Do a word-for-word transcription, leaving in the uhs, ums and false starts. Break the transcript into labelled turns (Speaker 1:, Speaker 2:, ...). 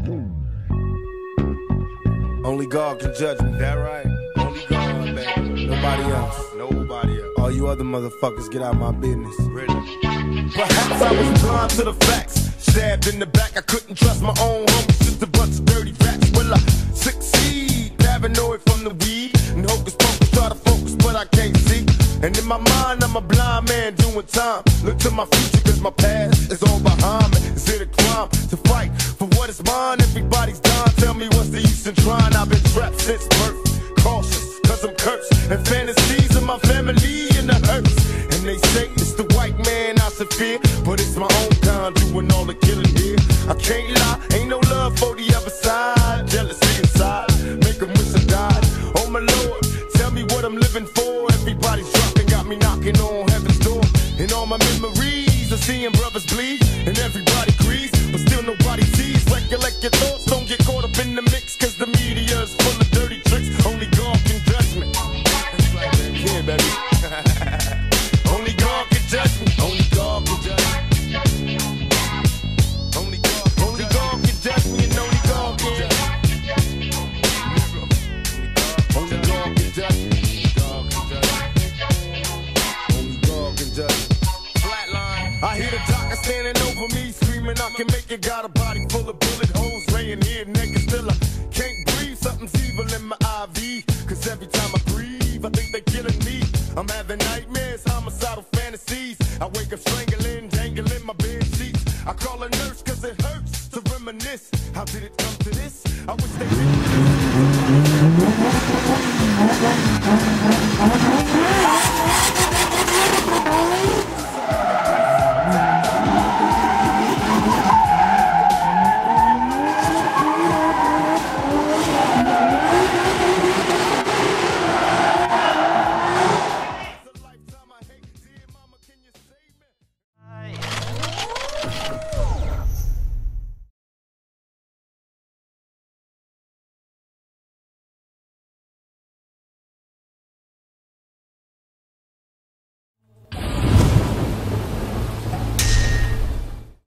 Speaker 1: Only God can judge me.
Speaker 2: That right? Only God, baby.
Speaker 1: Nobody else.
Speaker 2: Nobody else.
Speaker 1: All you other motherfuckers, get out my business.
Speaker 2: Really?
Speaker 1: Perhaps I was blind to the facts. Stabbed in the back, I couldn't trust my own homies. Just a bunch of dirty rats. Will I succeed? Paranoid from the weed. And hocus pocus, try to focus, but I can't see. And in my mind, I'm a blind man doing time. Look to my future, cause my past is all behind me. Is it a crime to fight for what is mine? Everybody's dying, tell me what's the use in trying? I've been trapped since birth, cautious, cause I'm cursed. And fantasies of my family in the hurts. And they say it's the white man I should fear, but it's my own kind doing all the killing here. I can't lie, ain't no love for the other side. Jealousy inside, make them wish I died. Oh my Lord, tell me what I'm living for. Everybody's dropping, got me knocking on heaven's door. And all my memories of seeing brothers bleed, and everybody agrees, but still nobody sees. Recollect your thoughts, don't get caught up in the mix, cause the media is full of dirty tricks. Only God can judge me. Yeah, baby. Only God can judge me. Only God can judge me. Only God, only God can judge me, and only God can. Only God can judge me. I hear the doctor standing over me, screaming I can make it. Got a body full of bullet holes, laying here naked. Still I can't breathe, something's evil in my I V. Cause every time I breathe, I think they're killing me. I'm having nightmares, homicidal fantasies. I wake up strangling, dangling my bed sheets. I call a nurse cause it hurts to reminisce. How did it come to this? I wish they didn't.